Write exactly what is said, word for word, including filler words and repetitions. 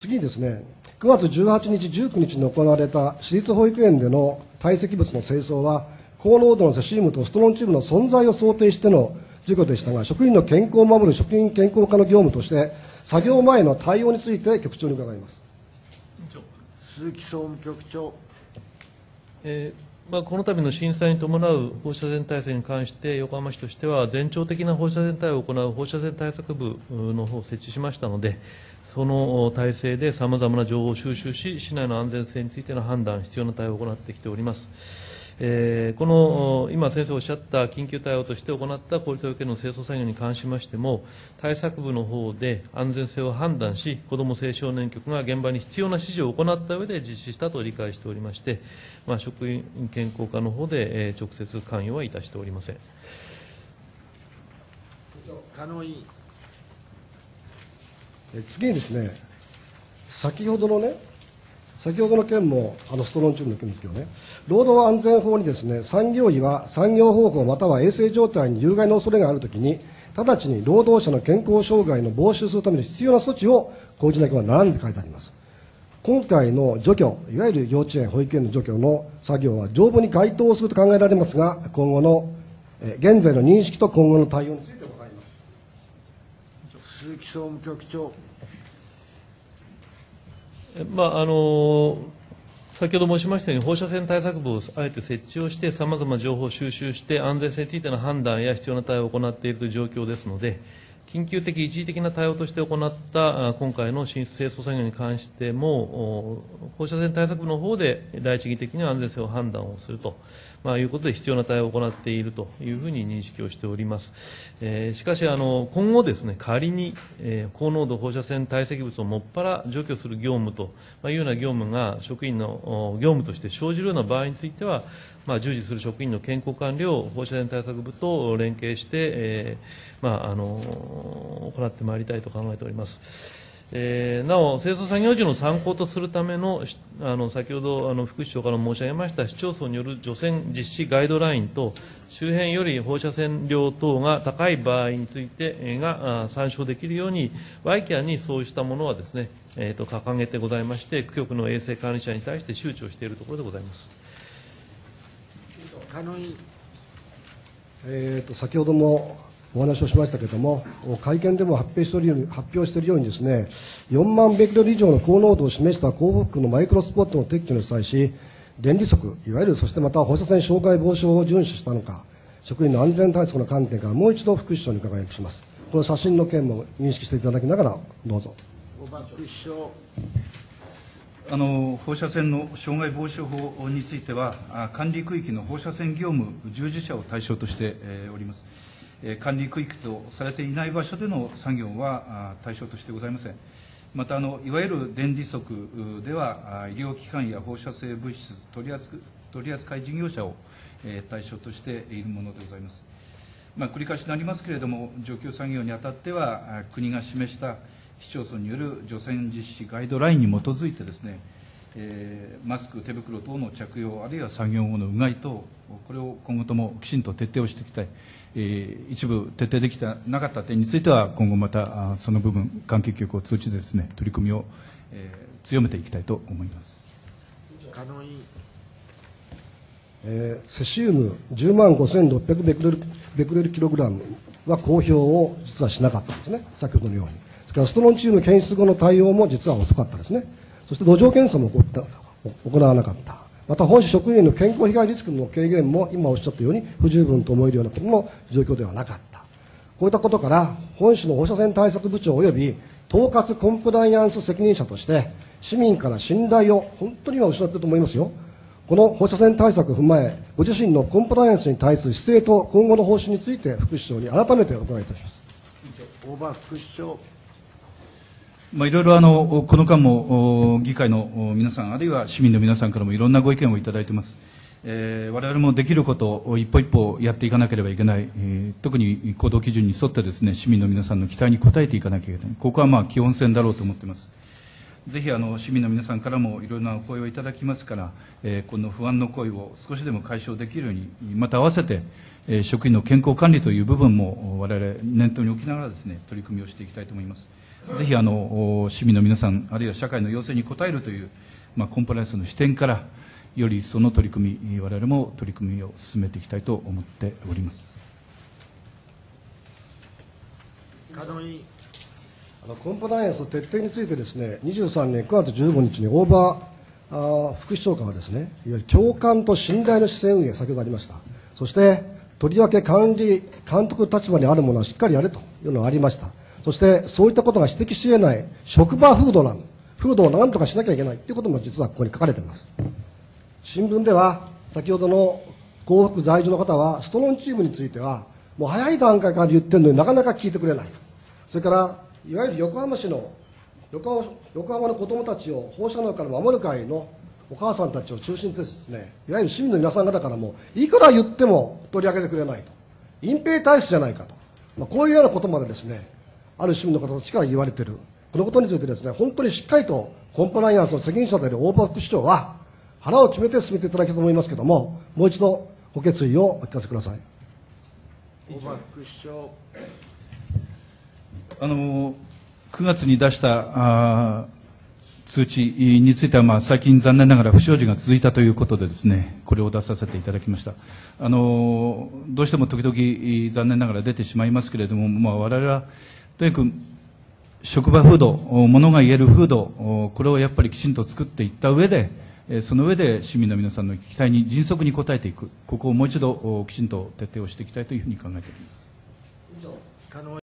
次にですね、くがつじゅうはちにち、じゅうくにちに行われた私立保育園での堆積物の清掃は、高濃度のセシウムとストロンチウムの存在を想定しての事業でしたが、職員の健康を守る職員健康課の業務として、作業前の対応について局長に伺います。 鈴木総務局長。 えーまあ、この度の震災に伴う放射線対策に関して、横浜市としては、全庁的な放射線対応を行う放射線対策部の方を設置しましたので、その体制でさまざまな情報を収集し、市内の安全性についての判断、必要な対応を行ってきております。えー、この今、先生おっしゃった緊急対応として行った公立保育園の清掃作業に関しましても、対策部の方で安全性を判断し、子ども青少年局が現場に必要な指示を行った上で実施したと理解しておりまして、まあ、職員健康課の方で、えー、直接関与はいたしておりません。 加納委員。 次にですね、先ほどのね、先ほどの件もあのストロンチウムの件ですけどね、労働安全法にですね、産業医は産業方法または衛生状態に有害な恐れがあるときに、直ちに労働者の健康障害の防止するために必要な措置を講じなければならないと書いてあります。今回の除去、いわゆる幼稚園、保育園の除去の作業は条文に該当すると考えられますが、今後の、え現在の認識と今後の対応について伺います。 鈴木総務局長。 まああの先ほど申しましたように、放射線対策部をあえて設置をして、さまざまな情報を収集して、安全性についての判断や必要な対応を行っているという状況ですので、緊急的、一時的な対応として行った今回の清掃作業に関しても、放射線対策部の方で第一義的に安全性を判断をすると、まあ、いうことで必要な対応を行っているというふうに認識をしております。えー、しかしあの、今後ですね、仮に、えー、高濃度放射線堆積物をもっぱら除去する業務というような業務が職員の業務として生じるような場合については、まあ、従事する職員の健康管理を放射線対策部と連携して、えーまあ、あの行ってまいりたいと考えております。えー、なお、清掃作業時の参考とするための、あの先ほどあの副市長から申し上げました市町村による除染実施ガイドラインと、周辺より放射線量等が高い場合についてが参照できるように、ワイキャンにそうしたものはですね、えー、と掲げてございまして、区局の衛生管理者に対して周知をしているところでございます。 加納委員。 えー、と先ほどもお話をしましたけれども、会見でも発表しているように、発表しているようにですね、よんまんベクレル以上の高濃度を示した高福のマイクロスポットの撤去に際し、電離則、いわゆるそしてまた放射線障害防止法を遵守したのか、職員の安全対策の観点からもう一度副市長に伺いします。この写真の件も認識していただきながら、どうぞ。 小葉副市長。 あの放射線の障害防止法については、管理区域の放射線業務従事者を対象としております。管理区域とされていない場所での作業は対象としてございません。またあの、いわゆる電離則では、医療機関や放射性物質取り扱い取り扱い事業者を対象としているものでございます。まあ、繰り返しになりますけれども、除去作業にあたっては、国が示した市町村による除染実施ガイドラインに基づいてですね、えー、マスク、手袋等の着用、あるいは作業後のうがい等、これを今後ともきちんと徹底をしていきたい、えー、一部徹底できてなかった点については、今後またその部分、関係局を通じてですね、取り組みを、えー、強めていきたいと思います。 加納委員。 えー、セシウムじゅうまんごせんろっぴゃくベクレル、ベクレルキログラムは公表を実はしなかったんですね、先ほどのように。それからストロンチウム検出後の対応も実は遅かったですね。そして土壌検査も行った行わなかった。また本市職員の健康被害リスクの軽減も今おっしゃったように不十分と思えるようなことの状況ではなかった。こういったことから本市の放射線対策部長及び統括コンプライアンス責任者として市民から信頼を本当に今失っていると思いますよ。この放射線対策を踏まえ、ご自身のコンプライアンスに対する姿勢と今後の方針について副市長に改めてお伺いいたします。 大場副市長。 まあ、いろいろあのこの間も議会の皆さん、あるいは市民の皆さんからもいろんなご意見をいただいています。えー、我々もできることを一歩一歩やっていかなければいけない、えー、特に行動基準に沿ってですね、市民の皆さんの期待に応えていかなきゃいけない、ここはまあ基本線だろうと思っています。ぜひあの市民の皆さんからもいろいろなお声をいただきますから、えー、この不安の声を少しでも解消できるように、また合わせて、えー、職員の健康管理という部分も我々念頭に置きながらですね、取り組みをしていきたいと思います。 ぜひあの市民の皆さん、あるいは社会の要請に応えるという、まあ、コンプライアンスの視点から、より一層の取り組み、我々も取り組みを進めていきたいと思っております。 狩野委員あのコンプライアンスの徹底についてですね、にじゅうさんねんくがつじゅうごにちに大場あー副市長官はですね、いわゆる共感と信頼の姿勢運営、先ほどありました。そしてとりわけ管理監督立場にあるものはしっかりやれというのがありました。そしてそういったことが指摘し得ない職場風土なん風土を何とかしなきゃいけないということも実はここに書かれています。新聞では先ほどの幸福在住の方はストロンチームについてはもう早い段階から言ってるのになかなか聞いてくれない。それからいわゆる横浜市の横浜横浜の子どもたちを放射能から守る会のお母さんたちを中心とですね、いわゆる市民の皆さん方からもいくら言っても取り上げてくれないと、隠蔽体質じゃないかと、まあ、こういうようなことまでですね、ある市民の方たちから言われている。このことについてですね、本当にしっかりとコンプライアンスの責任者である大場副市長は腹を決めて進めていただきたいと思いますけれども、もう一度ご決意をお聞かせください。 大場副市長あのくがつに出したあ通知については、まあ、最近残念ながら不祥事が続いたということでですね、これを出させていただきました。あのどうしても時々残念ながら出てしまいますけれども、まあ、我々はとにかく職場風土、ものが言える風土、これをやっぱりきちんと作っていった上で、その上で市民の皆さんの期待に迅速に応えていく、ここをもう一度きちんと徹底をしていきたいというふうに考えております。 狩野